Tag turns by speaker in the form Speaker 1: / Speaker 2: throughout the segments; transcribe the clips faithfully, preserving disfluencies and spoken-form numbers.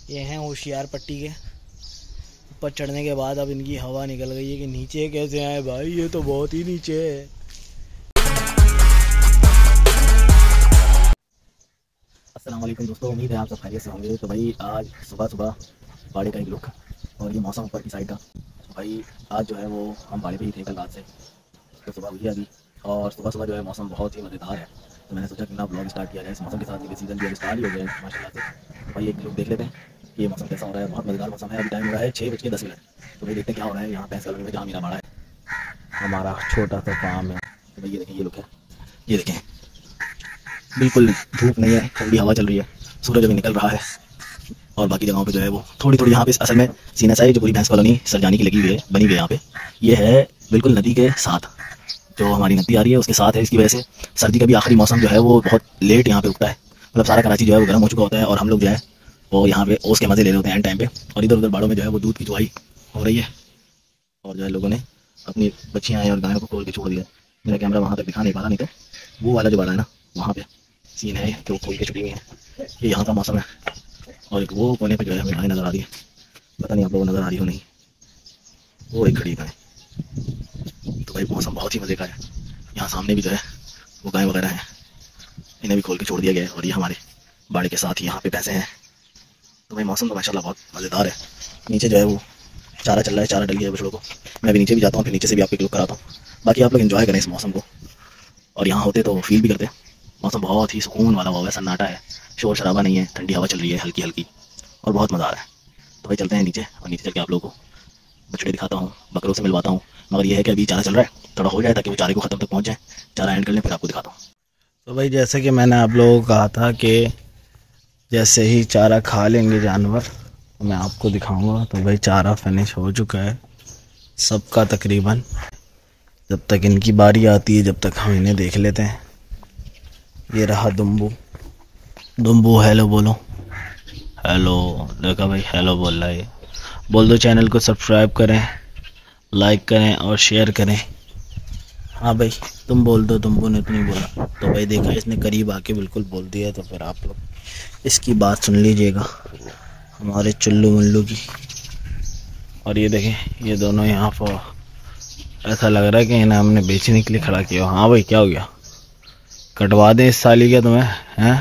Speaker 1: ये हैं होशियार पट्टी के। ऊपर चढ़ने के बाद अब इनकी हवा निकल गई है कि नीचे कैसे आए भाई, ये तो बहुत ही नीचे है।
Speaker 2: अस्सलाम वालेकुम दोस्तों, उम्मीद है आप सब खैरियत से होंगे। तो भाई आज सुबह सुबह बाड़े का एक लुक और ये मौसम ऊपर की साइड का। तो भाई आज जो है वो हम बाड़े पे ही थे कल रात से, तो सुबह हुई अभी और सुबह सुबह जो है मौसम बहुत ही मज़ेदार है। तो मैंने सोचा कि ना ब्लॉग स्टार्ट किया जाए इस मौसम के साथ, ये सीज़न जो है स्टार्ट ही हो गया है माशाल्लाह से। तो भाई एक लुक देख लेते हैं कि ये मौसम कैसा हो रहा है। बहुत मज़ेदार मौसम है। अभी टाइम हो रहा है छः बज के दस मिनट। तो भाई देखते हैं क्या हो रहा है यहाँ भैंस कॉलोनी में जहाँ मेरा बाड़ा है, हमारा छोटा सा फार्म है। तो भाई ये देखें, ये लुक है, ये देखें बिल्कुल धूप नहीं है, ठंडी हवा चल रही है, सूरज अभी निकल रहा है। और बाकी जगहों पे जो है वो थोड़ी थोड़ी, यहाँ पे असल में सीना साई जो पूरी भैंस कॉलोनी सरजानी की लगी हुई है, बनी हुई है यहाँ पे, ये है बिल्कुल नदी के साथ। जो हमारी नदी आ रही है उसके साथ है। इसकी वजह से सर्दी का भी आखिरी मौसम जो है वो बहुत लेट यहाँ पे उगता है। मतलब सारा कराची जो है वो गर्म हो चुका होता है और हम लोग जो है वो यहाँ पे ओस के मज़े ले रहे होते हैं एंड टाइम पे। और इधर उधर बाड़ों में जो है वो दूध की चुवाई हो रही है और जो है लोगों ने अपनी बच्चियाँ और गायों को खोल के छोड़ दिया। मेरा कैमरा वहाँ तक दिखा नहीं पा रहा, नहीं तो वो वाला जो बाड़ा है ना वहाँ पे सीन है जो खोल के छुट्टी हुई है। ये यहाँ का मौसम है और एक वो कोने पे जो है हमें गाय नज़र आ रही है, पता नहीं आप लोगों को नज़र आ रही हो नहीं, वो एक खड़ी गाय। तो भाई मौसम बहुत ही मज़े का है। यहाँ सामने भी जो है वो गाय वगैरह हैं, इन्हें भी खोल के छोड़ दिया गया है और ये हमारे बाड़े के साथ ही यहाँ पे पैसे हैं। तो भाई मौसम तो माशाल्लाह बहुत मज़ेदार है। नीचे जो है वो चारा चल रहा है, चारा डल गया है बछड़ों को। मैं भी नीचे भी जाता हूँ, फिर नीचे से भी आपको एक लुक कराता हूँ। बाकी आप लोग एंजॉय करें इस मौसम को, और यहाँ होते तो फील भी करते। मौसम बहुत ही सुकून वाला हुआ है, सन्नाटा है, शोर शराबा नहीं है, ठंडी हवा चल रही है हल्की हल्की और बहुत मज़ा आ रहा है। तो भाई चलते हैं नीचे और नीचे चल के आप लोगों को बछड़े दिखाता हूँ, बकरों से मिलवाता हूँ। मगर ये है कि अभी चारा चल रहा है, थोड़ा हो जाए ताकि वो चारे को ख़त्म तक पहुँच जाए, चारा एंड कर लें फिर आपको दिखाता हूँ।
Speaker 1: तो भाई जैसे कि मैंने आप लोगों को कहा था कि जैसे ही चारा खा लेंगे जानवर तो मैं आपको दिखाऊंगा। तो भाई चारा फिनिश हो चुका है सबका तकरीबन। जब तक इनकी बारी आती है जब तक हम इन्हें देख लेते हैं। ये रहा दुम्बू। दुम्बू हेलो बोलो, हेलो। देखा भाई हेलो बोल रहा है। बोल दो चैनल को सब्सक्राइब करें, लाइक करें और शेयर करें। हाँ भाई तुम बोल दो, दुम्बू ने तो नहीं बोला। तो भाई देखा इसने करीब आके बिल्कुल बोल दिया। तो फिर आप लोग इसकी बात सुन लीजिएगा हमारे चुल्लू मुल्लू की। और ये देखें ये दोनों यहाँ पर, ऐसा लग रहा है कि इन्हें हमने बेचने के लिए खड़ा किया। हाँ भाई क्या हो गया, कटवा दें इस साली क्या तुम्हें हैं?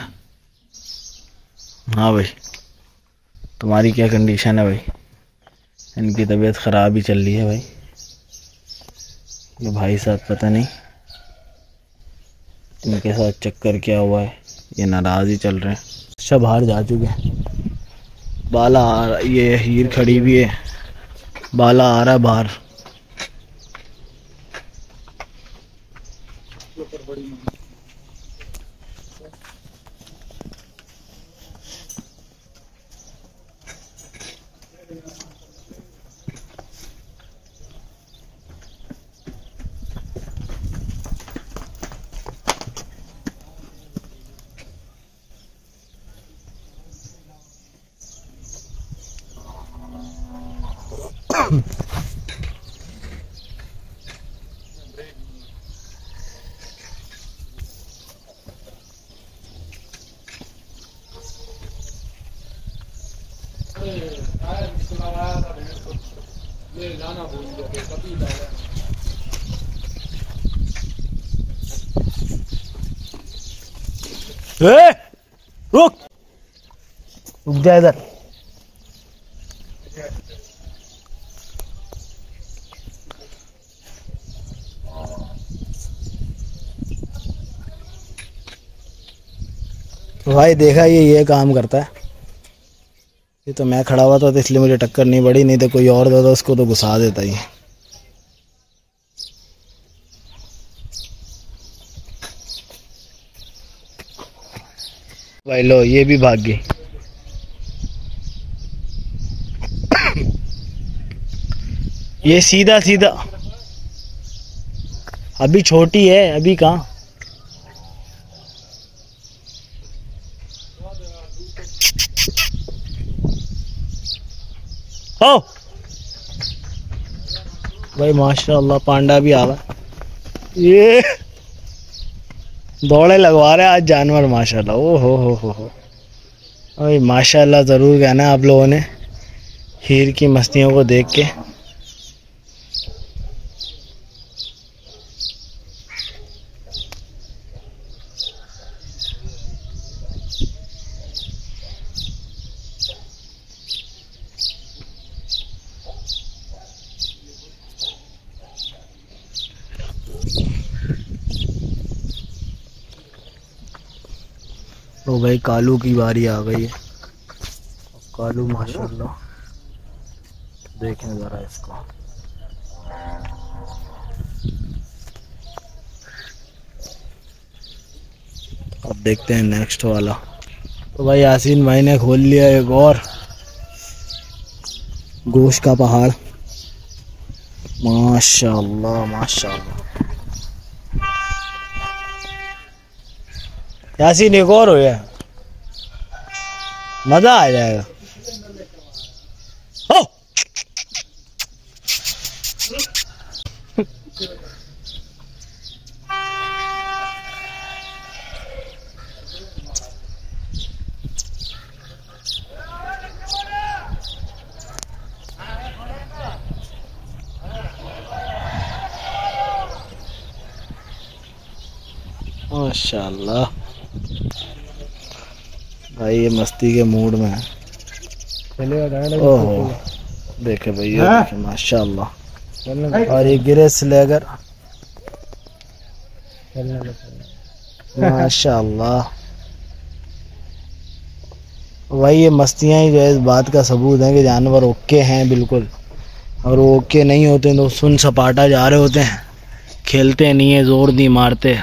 Speaker 1: हाँ भाई तुम्हारी क्या कंडीशन है भाई? इनकी तबीयत ख़राब ही चल रही है भाई। ये भाई साहब पता नहीं इनके साथ चक्कर क्या हुआ है, ये नाराज़ ही चल रहे हैं। अच्छा बाहर जा चुके हैं। बाला आ रहा, ये हीर खड़ी भी है, बाला आ रहा है बाहर। ए, रुक रुक जा इधर। भाई देखा ये ये काम करता है। ये तो मैं खड़ा हुआ था तो इसलिए मुझे टक्कर नहीं पड़ी, नहीं तो कोई और होता उसको तो घुसा देता ही। भाई लो ये भी भाग गई। ये सीधा सीधा अभी छोटी है, अभी कहाँ। हो भाई माशाल्लाह पांडा भी आ रहा। ये दौड़े लगवा रहे आज जानवर माशाल्लाह। ओ हो हो हो हो भाई माशाल्लाह ज़रूर कहना आप लोगों ने हीर की मस्तियों को देख के। तो भाई कालू की बारी आ गई है। कालू माशाल्लाह देखें ज़रा इसको। अब देखते हैं नेक्स्ट वाला। तो भाई यासीन भाई ने खोल लिया एक और गोश्त का पहाड़। माशाल्लाह माशाल्लाह। यासीन एक और हो गया, मजा आ जाएगा। ओ! माशाल्लाह भाई ये मस्ती के मूड में है। ओहो देखे भाई ये देखे माशाल्लाह। और ये गिरे स्लेगर माशाल्लाह। भाई ये मस्तियाँ ही जो है इस बात का सबूत है कि जानवर ओके हैं बिल्कुल। और वो ओके नहीं होते तो सुन सपाटा जा रहे होते हैं, खेलते नहीं है, जोर नहीं मारते।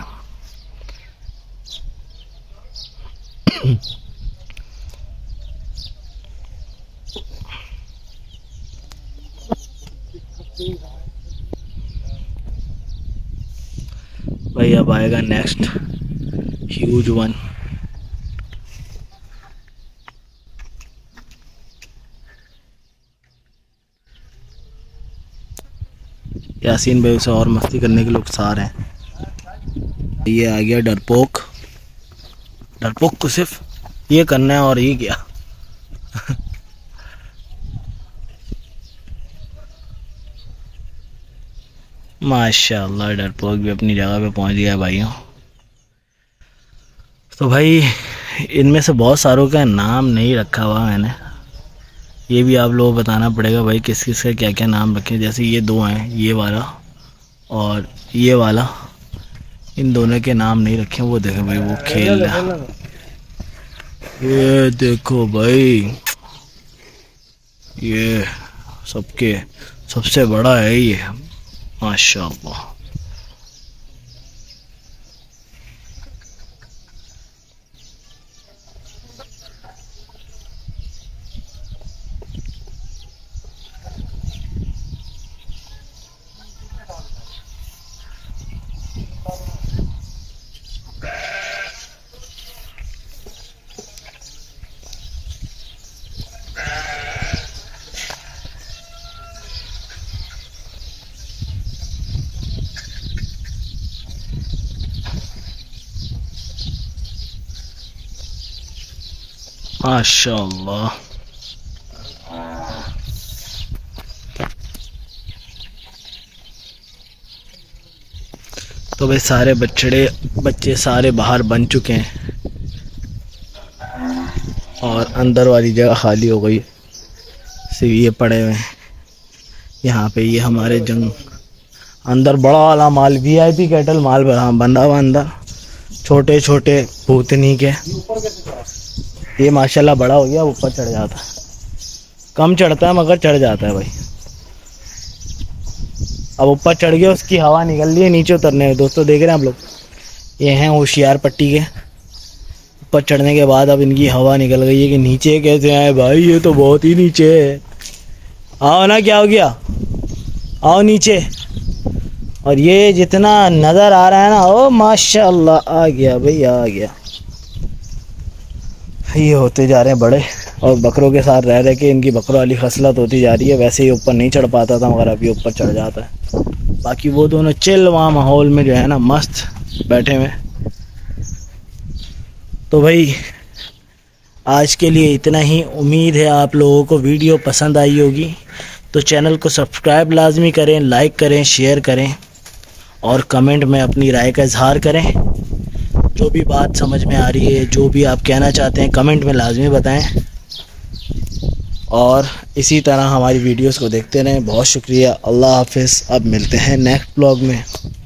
Speaker 1: भाई अब आएगा नेक्स्ट ह्यूज वन। यासीन भाई उसे और मस्ती करने के लोग सारे हैं। ये आ गया डरपोक। डरपोक को सिर्फ ये करना है और ये क्या। माशाल्लाह डरपोक भी अपनी जगह पे पहुंच गया भाइयों। तो भाई इनमें से बहुत सारों का नाम नहीं रखा हुआ मैंने, ये भी आप लोगों को बताना पड़ेगा भाई किस किस का क्या क्या नाम रखें। जैसे ये दो हैं, ये वाला और ये वाला, इन दोनों के नाम नहीं रखे। वो देखो भाई वो खेल रहा है। ये देखो भाई ये सबके सबसे बड़ा है ये माशाल्लाह। माशाल्लाह तो भाई सारे बछड़े बच्चे सारे बाहर बन चुके हैं और अंदर वाली जगह खाली हो गई। सिर्फ ये पड़े हुए हैं यहाँ पे। ये हमारे जंग अंदर बड़ा वाला माल वी आई पी कैटल माल बंधा हुआ अंदर, छोटे छोटे भूतनी के। ये माशाल्लाह बड़ा हो गया, ऊपर चढ़ जाता है, कम चढ़ता है मगर चढ़ जाता है भाई। अब ऊपर चढ़ गया, उसकी हवा निकल रही है नीचे उतरने में। दोस्तों देख रहे हैं आप लोग, ये हैं होशियार पट्टी के। ऊपर चढ़ने के बाद अब इनकी हवा निकल गई है कि नीचे कैसे आए भाई, ये तो बहुत ही नीचे है। आओ ना, क्या हो गया, आओ नीचे। और ये जितना नज़र आ रहा है ना, ओ माशाल्लाह आ गया भाई, आ गया। ये होते जा रहे हैं बड़े और बकरों के साथ रह रहे के इनकी बकरों वाली खसलत होती जा रही है। वैसे ही ऊपर नहीं चढ़ पाता था मगर अभी ऊपर चढ़ जाता है। बाकी वो दोनों चिल वहाँ माहौल में जो है ना मस्त बैठे हुए। तो भाई आज के लिए इतना ही। उम्मीद है आप लोगों को वीडियो पसंद आई होगी, तो चैनल को सब्सक्राइब लाजमी करें, लाइक करें, शेयर करें और कमेंट में अपनी राय का इजहार करें। जो भी बात समझ में आ रही है, जो भी आप कहना चाहते हैं, कमेंट में लाजमी बताएं और इसी तरह हमारी वीडियोस को देखते रहें। बहुत शुक्रिया। अल्लाह हाफिज़। अब मिलते हैं नेक्स्ट ब्लॉग में।